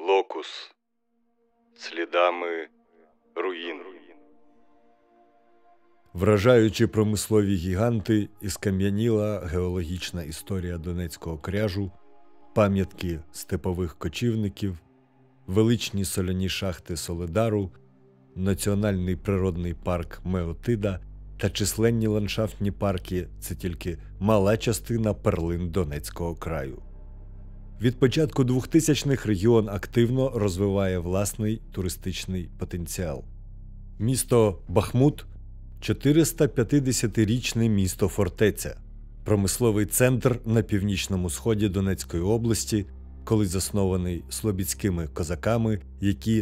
Локус. Слідами руїн. Вражаючи промислові гіганти і скам'яніла геологічна історія Донецького кряжу, пам'ятки степових кочівників, величні соляні шахти Солидару, національний природний парк Меотида та численні ландшафтні парки – це тільки мала частина перлин Донецького краю. Від початку 2000-х регіон активно розвиває власний туристичний потенціал. Місто Бахмут – 450-річне місто-фортеця, промисловий центр на північному сході Донецької області, колись заснований слобідськими козаками, які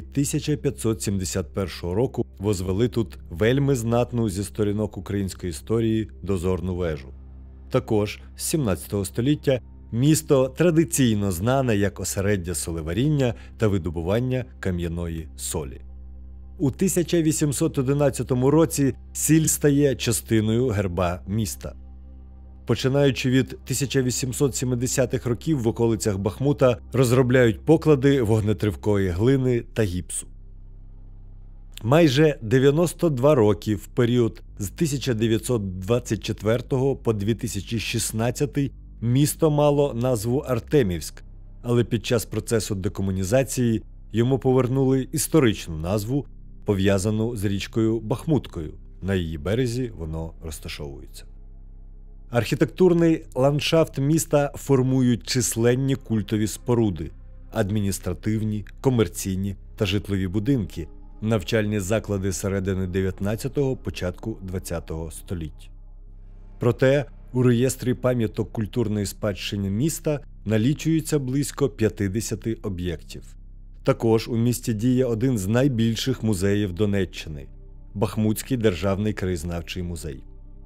1571 року возвели тут вельми знатну зі сторінок української історії дозорну вежу. Також з 17 століття місто традиційно знане як осереддя солеваріння та видобування кам'яної солі. У 1811 році сіль стає частиною герба міста. Починаючи від 1870-х років в околицях Бахмута розробляють поклади вогнетривкої глини та гіпсу. Майже 92 роки в період з 1924 по 2016 місто мало назву Артемівськ, але під час процесу декомунізації йому повернули історичну назву, пов'язану з річкою Бахмуткою. На її березі воно розташовується. Архітектурний ландшафт міста формують численні культові споруди – адміністративні, комерційні та житлові будинки, навчальні заклади середини 19-го, початку 20-го століття. Проте у реєстрі пам'яток культурної спадщини міста налічується близько 50 об'єктів. Також у місті діє один з найбільших музеїв Донеччини – Бахмутський державний краєзнавчий музей.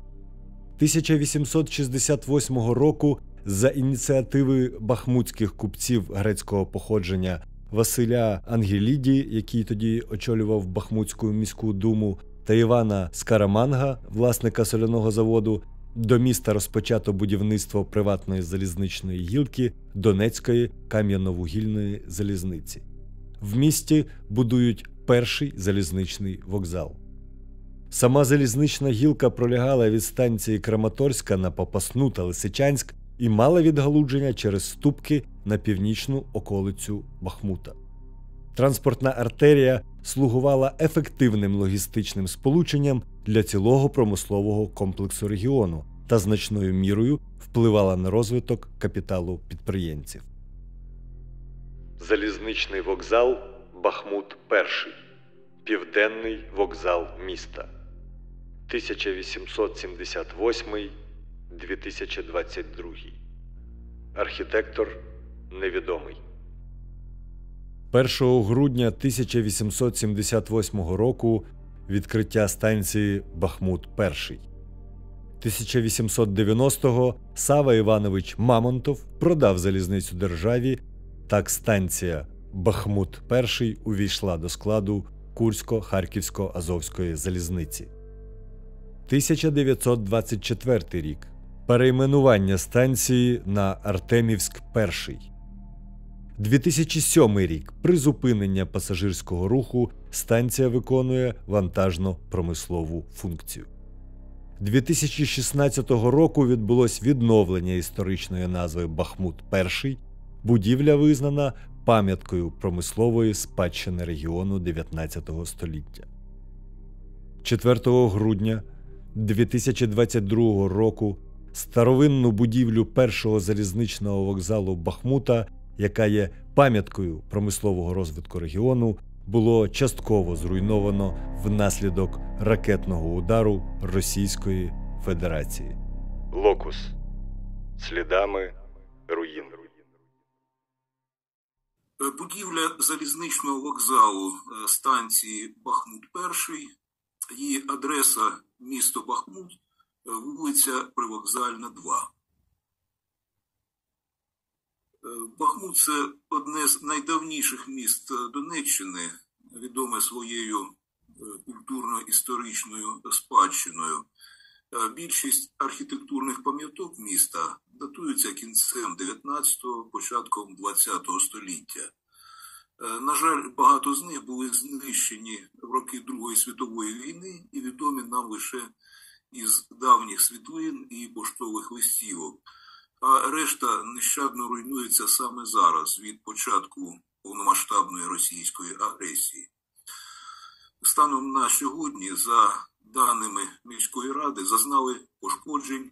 1868 року за ініціативи бахмутських купців грецького походження Василя Ангеліді, який тоді очолював Бахмутську міську думу, та Івана Скараманга, власника соляного заводу, до міста розпочато будівництво приватної залізничної гілки Донецької кам'яно-вугільної залізниці. В місті будують перший залізничний вокзал. Сама залізнична гілка пролягала від станції Краматорська на Попасну та Лисичанськ і мала відгалудження через Ступки на північну околицю Бахмута. Транспортна артерія слугувала ефективним логістичним сполученням для цілого промислового комплексу регіону та значною мірою впливала на розвиток капіталу підприємців. Залізничний вокзал Бахмут-1. Південний вокзал міста. 1878-2022. Архітектор невідомий. 1 грудня 1878 року відкриття станції Бахмут-1. 1890-го Сава Іванович Мамонтов продав залізницю державі, так станція Бахмут-1 увійшла до складу Курсько-Харківсько-Азовської залізниці. 1924 рік. Перейменування станції на Артемівськ-1. 2007 рік. Призупинення пасажирського руху станція виконує вантажно-промислову функцію. 2016 року відбулось відновлення історичної назви Бахмут-1. Будівля визнана пам'яткою промислової спадщини регіону 19 століття. 4 грудня 2022 року старовинну будівлю першого залізничного вокзалу Бахмута, яка є пам'яткою промислового розвитку регіону, було частково зруйновано внаслідок ракетного удару Російської Федерації. Локус. Слідами руїн. Будівля залізничного вокзалу станції Бахмут-1, її адреса місто Бахмут, вулиця Привокзальна, 2. Бахмут – це одне з найдавніших міст Донеччини, відоме своєю культурно-історичною спадщиною. Більшість архітектурних пам'яток міста датуються кінцем 19-го, початком 20-го століття. На жаль, багато з них були знищені в роки Другої світової війни і відомі нам лише із давніх світлин і поштових листівок, а решта нещадно руйнується саме зараз, від початку повномасштабної російської агресії. Станом на сьогодні, за даними міської ради, зазнали пошкоджень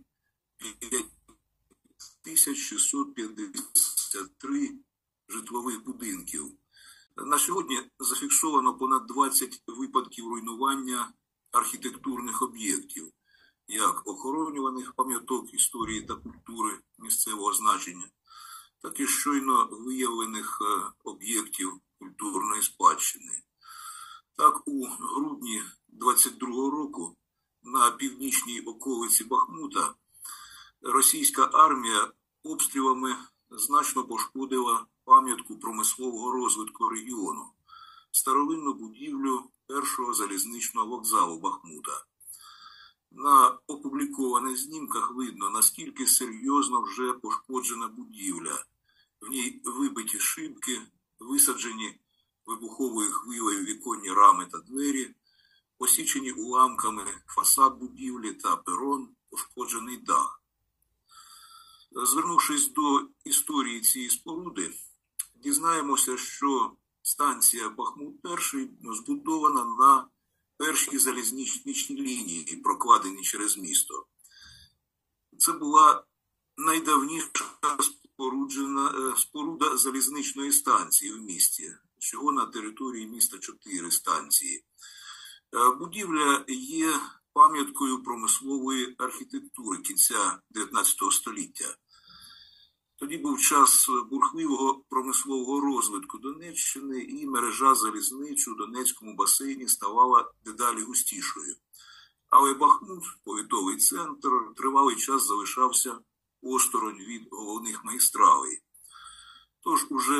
5653 житлових будинків. На сьогодні зафіксовано понад 20 випадків руйнування архітектурних об'єктів, як охоронюваних пам'яток історії та культури місцевого значення, так і щойно виявлених об'єктів культурної спадщини. Так, у грудні 22-го року на північній околиці Бахмута російська армія обстрілами значно пошкодила пам'ятку промислового розвитку регіону – старовинну будівлю першого залізничного вокзалу Бахмута. На опублікованих знімках видно, наскільки серйозно вже пошкоджена будівля. В ній вибиті шибки, висаджені вибуховою хвилею віконні рами та двері, посічені уламками фасад будівлі та перон, пошкоджений дах. Звернувшись до історії цієї споруди, дізнаємося, що станція Бахмут-1 збудована на першій залізничній лінії, прокладеній через місто. Це була найдавніша споруда залізничної станції в місті. Всього на території міста 4 станції. Будівля є пам'яткою промислової архітектури кінця 19 століття. Тоді був час бурхливого промислового розвитку Донеччини, і мережа залізниць у Донецькому басейні ставала дедалі густішою. Але Бахмут, повітовий центр, тривалий час залишався осторонь від головних магістралей. Тож уже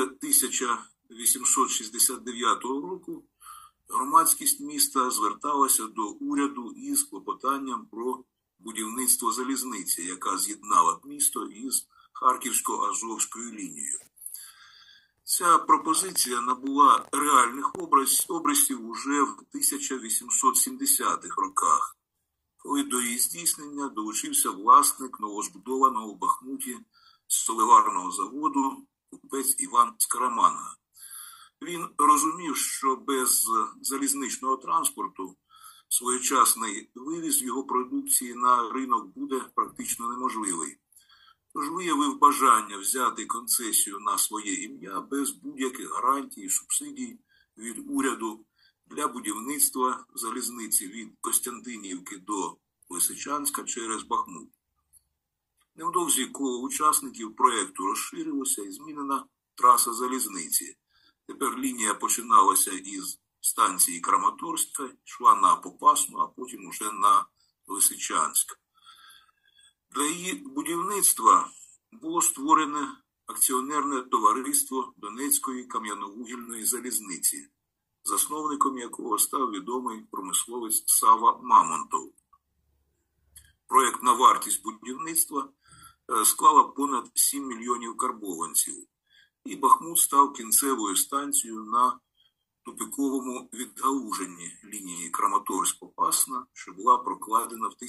1869 року громадськість міста зверталася до уряду із клопотанням про будівництво залізниці, яка з'єднала б місто із Харківсько-Азовською лінією. Ця пропозиція набула реальних обрисів уже в 1870-х роках, коли до її здійснення долучився власник новозбудованого в Бахмуті сталеварного заводу купець Іван Скараманга. Він розумів, що без залізничного транспорту своєчасний вивіз його продукції на ринок буде практично неможливий. Тож виявив бажання взяти концесію на своє ім'я без будь-яких гарантій і субсидій від уряду для будівництва залізниці від Костянтинівки до Лисичанська через Бахмут. Невдовзі коло учасників проєкту розширилося і змінена траса залізниці. Тепер лінія починалася із станції Краматорська, йшла на Попасну, а потім уже на Лисичанськ. Для її будівництва було створене акціонерне товариство Донецької кам'яновугільної залізниці, засновником якого став відомий промисловець Сава Мамонтов. Проєктна вартість будівництва склала понад 7 мільйонів карбованців, і Бахмут став кінцевою станцією на тупиковому відгалуженні лінії Краматорськ-Попасна, що була прокладена в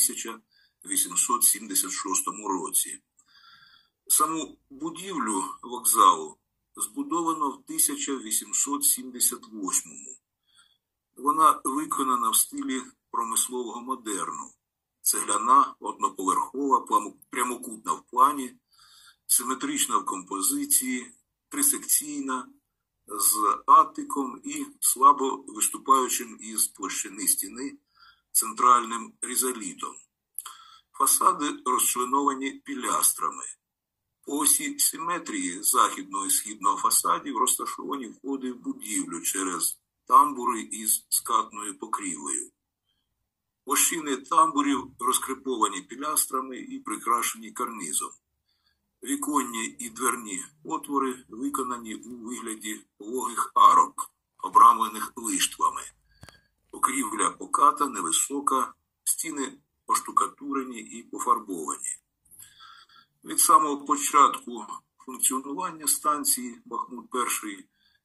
1876 році. Саму будівлю вокзалу збудовано в 1878-му. Вона виконана в стилі промислового модерну. Цегляна, одноповерхова, прямокутна в плані, симетрична в композиції, трисекційна, з атиком і слабо виступаючим із площини стіни центральним ризолітом. Фасади розчленовані пілястрами. По осі симетрії західного і східного фасадів розташовані входи в будівлю через тамбури із скатною покрівлею. Площини тамбурів розкреповані пілястрами і прикрашені карнизом. Віконні і дверні отвори виконані у вигляді пологих арок, обрамлених лиштвами. Покрівля поката, невисока, стіни поштукатурені і пофарбовані. Від самого початку функціонування станції Бахмут-1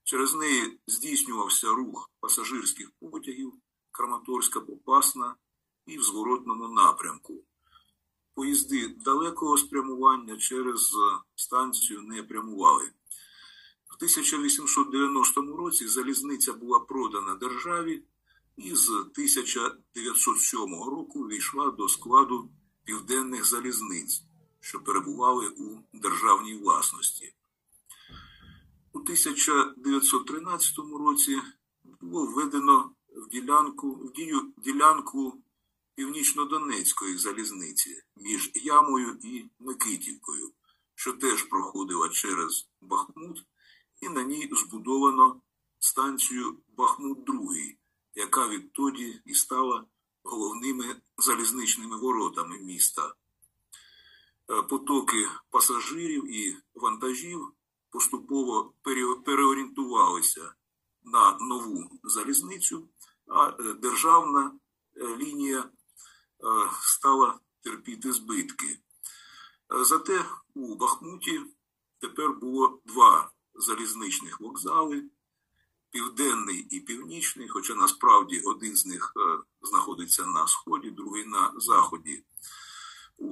Через неї здійснювався рух пасажирських потягів Краматорська-Попасна і в зворотному напрямку. Поїзди далекого спрямування через станцію не прямували. В 1890 році залізниця була продана державі і з 1907 року війшла до складу південних залізниць, що перебували у державній власності. У 1913 році було введено в дію ділянку Північно-Донецької залізниці між Ямою і Микитівкою, що теж проходила через Бахмут, і на ній збудовано станцію Бахмут-2, яка відтоді і стала головними залізничними воротами міста. Потоки пасажирів і вантажів поступово переорієнтувалися на нову залізницю, а державна лінія стала терпіти збитки. Зате у Бахмуті тепер було два залізничних вокзали, південний і північний, хоча насправді один з них знаходиться на сході, другий на заході. У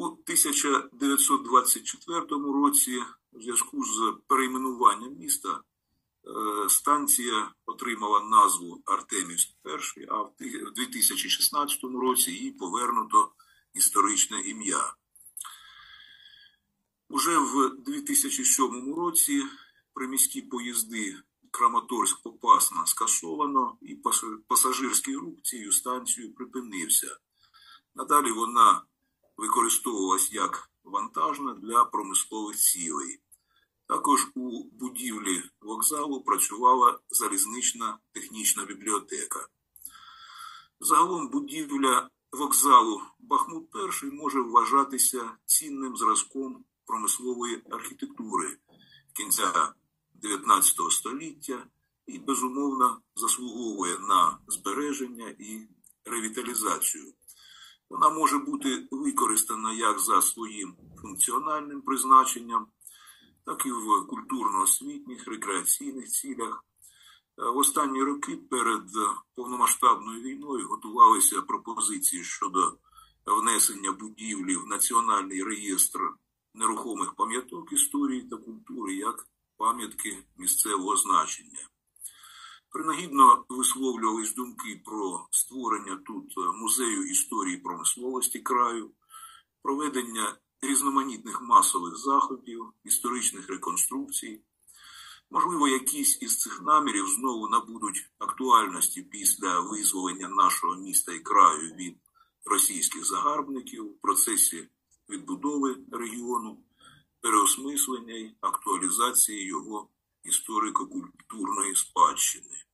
1924 році в зв'язку з перейменуванням міста станція отримала назву Артемівськ-1, а в 2016 році їй повернуто історичне ім'я. Уже в 2007 році приміські поїзди Краматорськ-Попасна скасовано, і пасажирський рух цією станцією припинився. Надалі вона використовувалась як вантажна для промислових цілей. Також у будівлі вокзалу працювала залізнична технічна бібліотека. Загалом будівля вокзалу Бахмут-1 може вважатися цінним зразком промислової архітектури кінця 19 століття і, безумовно, заслуговує на збереження і ревіталізацію. Вона може бути використана як за своїм функціональним призначенням, так і в культурно-освітніх, рекреаційних цілях. В останні роки перед повномасштабною війною готувалися пропозиції щодо внесення будівлі в Національний реєстр нерухомих пам'яток історії та культури як пам'ятки місцевого значення. Принагідно висловлювались думки про створення тут музею історії промисловості краю, проведення різноманітних масових заходів, історичних реконструкцій. Можливо, якісь із цих намірів знову набудуть актуальності після визволення нашого міста і краю від російських загарбників в процесі відбудови регіону, переосмислення й актуалізації його історико-культурної спадщини.